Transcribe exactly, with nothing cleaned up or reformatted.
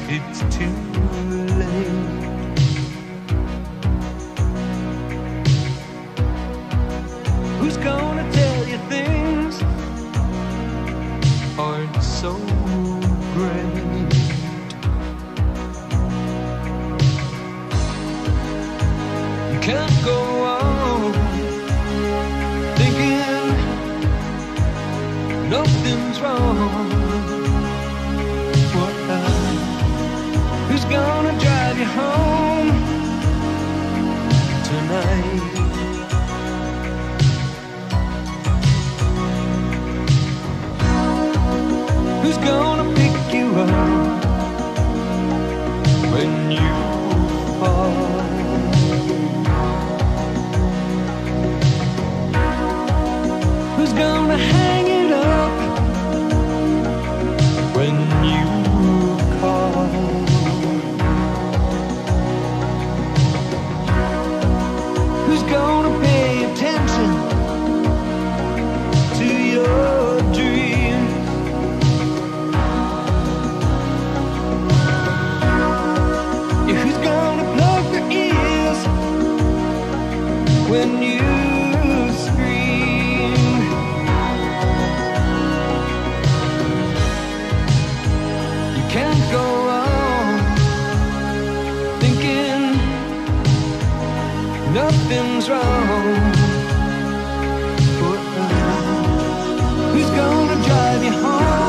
it's too late. Who's gonna tell you things aren't so great? You can't go on thinking nothing's wrong. What? Who's gonna drive you home tonight? Who's gonna pick you up when you fall? Who's gonna hang it up when you call? Who's gonna pay attention to your dreams? Yeah, who's gonna plug their ears when you can't go on thinking nothing's wrong. Who's gonna drive you home